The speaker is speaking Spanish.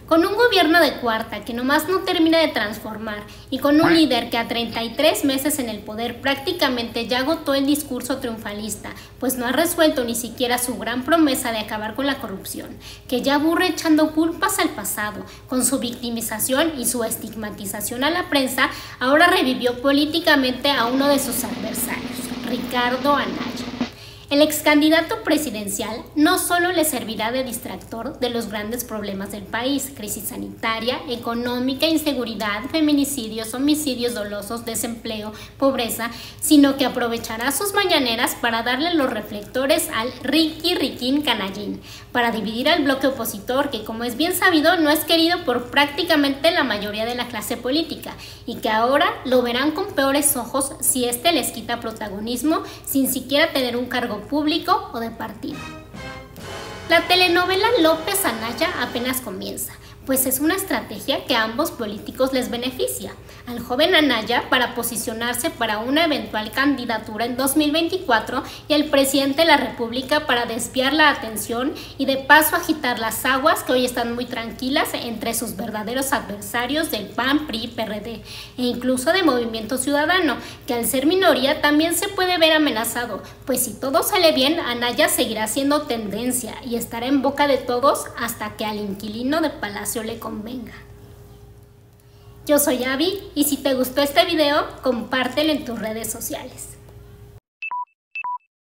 Con un gobierno de cuarta que nomás no termina de transformar y con un líder que a 33 meses en el poder prácticamente ya agotó el discurso triunfalista, pues no ha resuelto ni siquiera su gran promesa de acabar con la corrupción, que ya aburre echando culpas al pasado, con su victimización y su estigmatización a la prensa, ahora revivió políticamente a uno de sus adversarios, Ricardo Anaya. El ex candidato presidencial no solo le servirá de distractor de los grandes problemas del país, crisis sanitaria, económica, inseguridad, feminicidios, homicidios dolosos, desempleo, pobreza, sino que aprovechará sus mañaneras para darle los reflectores al Riquín Canallín, para dividir al bloque opositor que, como es bien sabido, no es querido por prácticamente la mayoría de la clase política y que ahora lo verán con peores ojos si éste les quita protagonismo sin siquiera tener un cargo público o de partido. La telenovela López Anaya apenas comienza, pues es una estrategia que a ambos políticos les beneficia. Al joven Anaya para posicionarse para una eventual candidatura en 2024 y al presidente de la República para desviar la atención y de paso agitar las aguas que hoy están muy tranquilas entre sus verdaderos adversarios del PAN, PRI, PRD e incluso de Movimiento Ciudadano, que al ser minoría también se puede ver amenazado, pues si todo sale bien, Anaya seguirá siendo tendencia y estará en boca de todos hasta que al inquilino de Palacio le convenga. Yo soy Abby y si te gustó este video, compártelo en tus redes sociales.